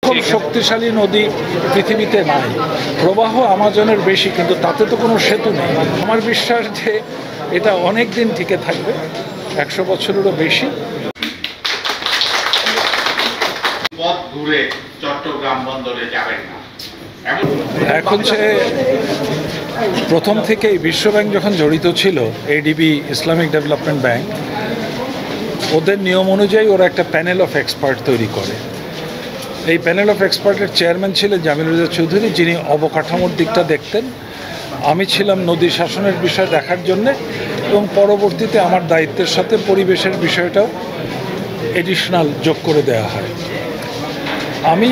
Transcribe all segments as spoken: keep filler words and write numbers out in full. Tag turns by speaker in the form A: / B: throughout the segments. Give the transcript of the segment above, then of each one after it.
A: এরকম শক্তিশালী নদী পৃথিবীতে নাই। প্রবাহ আমাজনের বেশি, কিন্তু তাতে তো কোনো সেতু নেই। আমার বিশ্বাস যে এটা অনেক দিন টিকে থাকবে, একশো বছরেরও বেশি।
B: পথ ঘুরে চট্টগ্রাম বন্দরে যাবেন না।
A: এখন সে প্রথম থেকেই বিশ্বব্যাংক যখন জড়িত ছিল, এডিবি ইসলামিক ডেভেলপমেন্ট ব্যাংক, ওদের নিয়ম অনুযায়ী ওরা একটা প্যানেল অফ এক্সপার্ট তৈরি করে। এই প্যানেল অফ এক্সপার্টের চেয়ারম্যান ছিলেন জামিল রেজা চৌধুরী, যিনি অবকাঠামোর দিকটা দেখতেন। আমি ছিলাম নদী শাসনের বিষয় দেখার জন্যে, এবং পরবর্তীতে আমার দায়িত্বের সাথে পরিবেশের বিষয়টাও এডিশনাল যোগ করে দেওয়া হয়। আমি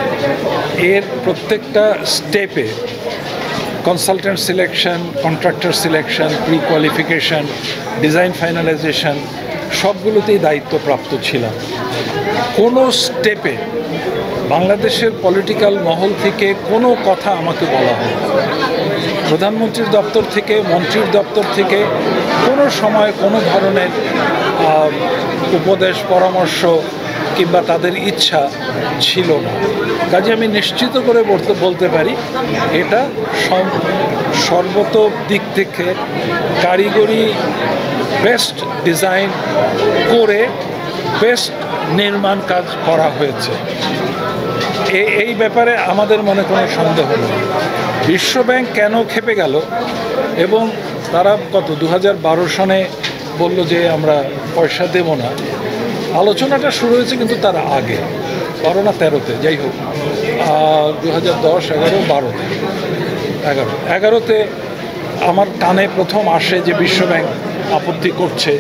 A: এর প্রত্যেকটা স্টেপে consultant selection, contractor selection, pre qualification, design finalisation সবগুলোতেই দায়িত্বপ্রাপ্ত ছিলাম। কোনো স্টেপে বাংলাদেশের পলিটিক্যাল মহল থেকে কোনো কথা আমাকে বলা হয়, প্রধানমন্ত্রীর দপ্তর থেকে, মন্ত্রীর দপ্তর থেকে কোনো সময় কোনো ধরনের উপদেশ, পরামর্শ কিংবা তাদের ইচ্ছা ছিল না। কাজে আমি নিশ্চিত করে বলতে বলতে পারি এটা সর্বত দিক থেকে কারিগরি বেস্ট ডিজাইন করে বেস্ট নির্মাণ কাজ করা হয়েছে। এই ব্যাপারে আমাদের মনে কোনো সন্দেহ নেই। বিশ্বব্যাংক কেন খেপে গেল এবং তারা কত দু হাজার বারো সনে বলল যে আমরা পয়সা দেব না, আলোচনাটা শুরু হয়েছে কিন্তু তার আগে, বারো না তেরোতে, যাই হোক দু হাজার দশ এগারো বারোতে এগারো এগারোতে আমার কানে প্রথম আসে যে বিশ্বব্যাংক আপত্তি করছে।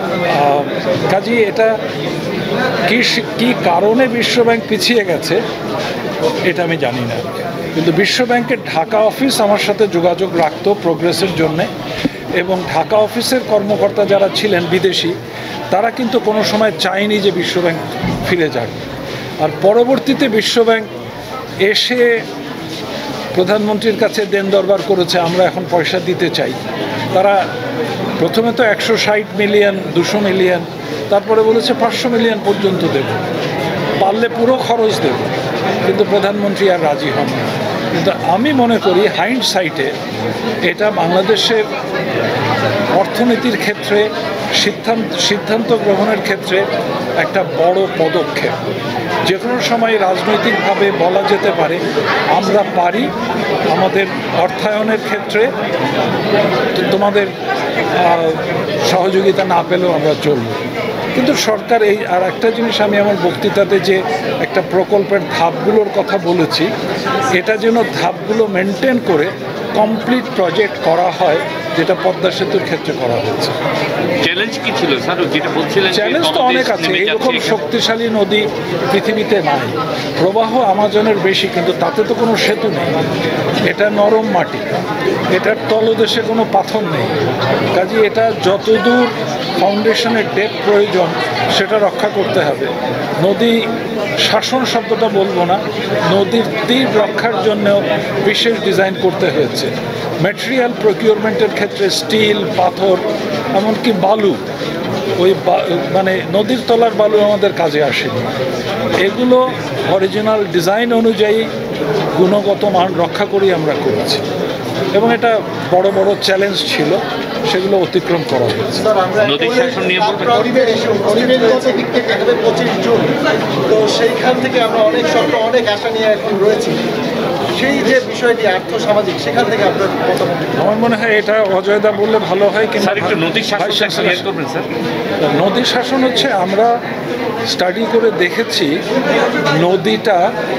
A: কাজেই এটা কি কী কারণে বিশ্বব্যাংক পিছিয়ে গেছে এটা আমি জানি না, কিন্তু বিশ্বব্যাংকের ঢাকা অফিস আমার সাথে যোগাযোগ রাখতো প্রোগ্রেসের জন্যে, এবং ঢাকা অফিসের কর্মকর্তা যারা ছিলেন বিদেশি, তারা কিন্তু কোনো সময় চায়নি যে বিশ্বব্যাংক ফিরে যাক। আর পরবর্তীতে বিশ্বব্যাংক এসে প্রধানমন্ত্রীর কাছে দেন দরবার করেছে, আমরা এখন পয়সা দিতে চাই। তারা প্রথমে তো একশো ষাট মিলিয়ন দুশো মিলিয়ন, তারপরে বলেছে পাঁচশো মিলিয়ন পর্যন্ত দেব, পারলে পুরো খরচ দেব, কিন্তু প্রধানমন্ত্রী আর রাজি হন না। কিন্তু আমি মনে করি হাইন্ড সাইটে এটা বাংলাদেশের অর্থনীতির ক্ষেত্রে সিদ্ধান্ত সিদ্ধান্ত গ্রহণের ক্ষেত্রে একটা বড় পদক্ষেপ। যে কোনো সময় রাজনৈতিকভাবে বলা যেতে পারে আমরা পারি, আমাদের অর্থায়নের ক্ষেত্রে তোমাদের সহযোগিতা না পেলেও আমরা চলব। কিন্তু সরকার এই আর একটা জিনিস আমি আমার বক্তৃতাতে যে একটা প্রকল্পের ধাপগুলোর কথা বলেছি, এটা যেন ধাপগুলো মেনটেন করে কমপ্লিট প্রজেক্ট করা হয়, যেটা পদ্মা সেতুর ক্ষেত্রে করা হয়েছে।
C: চ্যালেঞ্জ কি ছিল স্যার, যেটা বলছিলেন?
A: চ্যালেঞ্জ তো অনেক আছে। এরকম শক্তিশালী নদী পৃথিবীতে নাই। প্রবাহ আমাজনের বেশি, কিন্তু তাতে তো কোনো সেতু নেই। এটা নরম মাটি, এটার তলদেশে কোনো পাথর নেই। কাজে এটা যতদূর ফাউন্ডেশনের ডেপ প্রয়োজন সেটা রক্ষা করতে হবে। নদী শাসন শব্দটা বলবো না, নদীর তীর রক্ষার জন্যও বিশেষ ডিজাইন করতে হয়েছে। ম্যাটেরিয়াল প্রকিউরমেন্টের ক্ষেত্রে স্টিল, পাথর, এমনকি বালু, ওই মানে নদীর তলার বালু আমাদের কাজে আসেনি। এগুলো অরিজিনাল ডিজাইন অনুযায়ী গুণগত মান রক্ষা করেই আমরা করেছি, এবং এটা বড় বড় চ্যালেঞ্জ ছিল, সেগুলো অতিক্রম করা হয়েছে।
C: নদী শাসন নিয়ে
D: পরিবেশগত দিক থেকে পঁচিশ জুন, তো সেইখান থেকে আমরা অনেক স্বপ্ন, অনেক আশা নিয়ে এখন রয়েছি। সেই যে বিষয়টি আর্থসামাজিক, সেখান থেকে আপনার মতামত?
A: আমার মনে হয় এটা অজয়দা বললে ভালো হয়। কিন্তু
C: নদী শাসন করবেন স্যার?
A: নদী শাসন হচ্ছে, আমরা স্টাডি করে দেখেছি নদীটা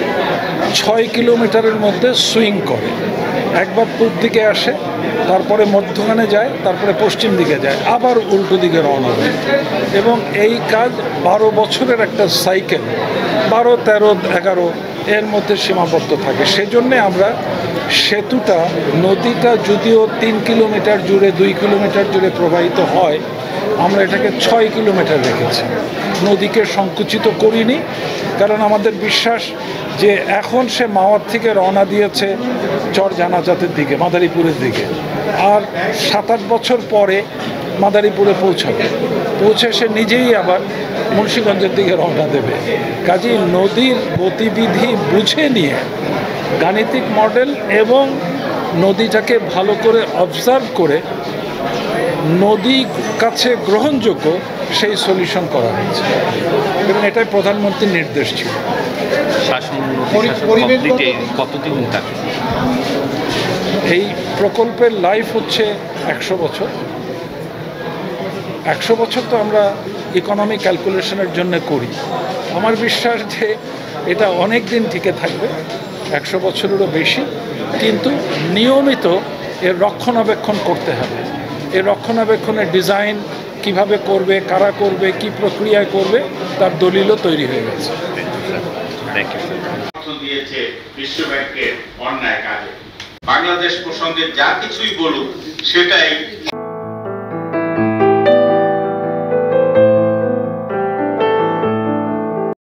A: ছয় কিলোমিটারের মধ্যে সুইং করে। একবার পূর্ব দিকে আসে, তারপরে মধ্যখানে যায়, তারপরে পশ্চিম দিকে যায়, আবার উল্টো দিকে রওনা দেয়। এবং এই কাজ বারো বছরের একটা সাইকেল, বারো তেরো এগারো এর মধ্যে সীমাবদ্ধ থাকে। সেজন্যে আমরা সেতুটা, নদীটা যদিও তিন কিলোমিটার জুড়ে, দুই কিলোমিটার জুড়ে প্রবাহিত হয়, আমরা এটাকে ছয় কিলোমিটার রেখেছি। নদীকে সংকুচিত করিনি, কারণ আমাদের বিশ্বাস যে এখন সে মাওয়ার থেকে রওনা দিয়েছে চর জানাজাতের দিকে, মাদারীপুরের দিকে, আর সাত আট বছর পরে মাদারীপুরে পৌঁছাবে। পৌঁছে সে নিজেই আবার মুন্সিগঞ্জের দিকে রওনা দেবে। কাজেই নদীর গতিবিধি বুঝে নিয়ে গাণিতিক মডেল এবং নদীটাকে ভালো করে অবজার্ভ করে নদী কাছে গ্রহণযোগ্য সেই সলিউশন করা হয়েছে এবং এটাই প্রধানমন্ত্রীর নির্দেশ ছিল।
C: শাসন নদী শাসন কমপ্লিটে কতদিন থাকে?
A: এই প্রকল্পের লাইফ হচ্ছে একশো বছর। একশো বছর তো আমরা ইকোনমিক ক্যালকুলেশনের জন্য করি। আমার বিশ্বাস যে এটা অনেক দিন টিকে থাকবে, একশো বছরেরও বেশি, কিন্তু নিয়মিত এর রক্ষণাবেক্ষণ করতে হবে। এর রক্ষণাবেক্ষণের ডিজাইন কিভাবে করবে, কারা করবে, কি প্রক্রিয়ায় করবে, তার দলিলও তৈরি হয়ে গেছে।
B: অর্থ দিয়েছে বিশ্ব ব্যাংকের অন্যায় কাজে। বাংলাদেশ প্রসঙ্গে যা কিছুই বলুক সেটাই